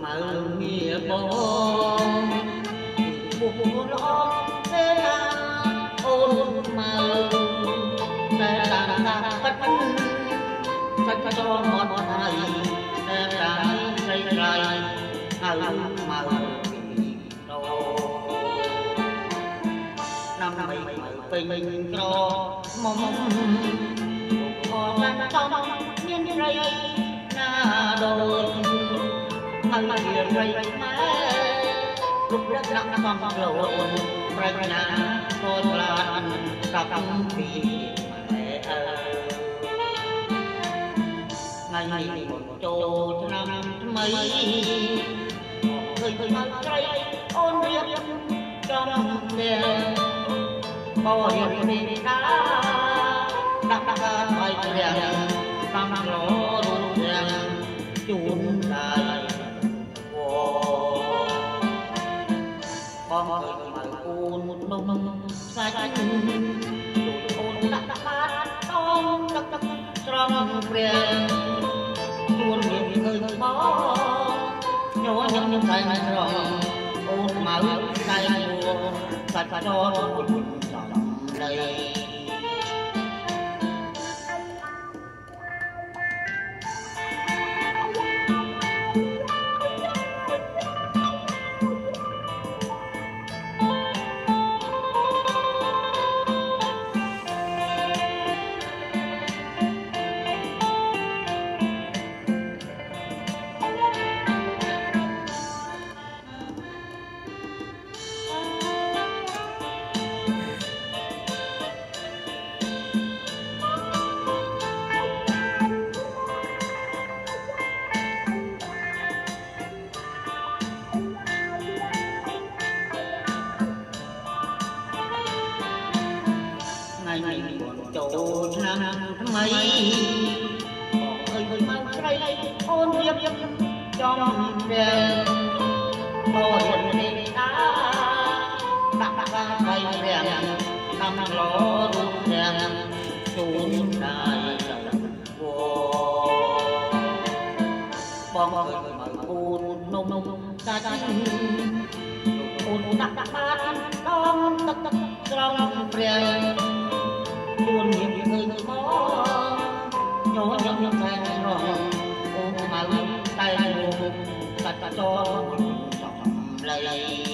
mở nghĩa bóng buồn lo thế là ôn màu để làm ta bất cho một thầy để làm cây lại hầu màu năm mình bình cho mong còn đang trong miền rây na đồi măng miền rây má lúc đất nặng bằng lộn rây na con lan cặp vì mẹ ngày một chỗ năm mấy người măng rây ôn riêng trong đèn bao hiền đi đá đắp bay đèn năm lỗ đun đèn chun đại con người mà côn mông sai côn đắp bát tôm đắp trong đèn luôn miệng người bó nhỏ nhắn tay rong ôn máu tay mùa sạch cho đây ngày buồn chỗ năm mấy ơi mang cây ôn điệp trong đèn bao hiền đi đá đắp bay đèn năm lỗ đun đèn chun đại bom người mà côn nông ca côn đắp bát đom trong đèn luôn những người có nhỏ nhắn tay rong ôm máu tay mùa sạch cho lòng lầy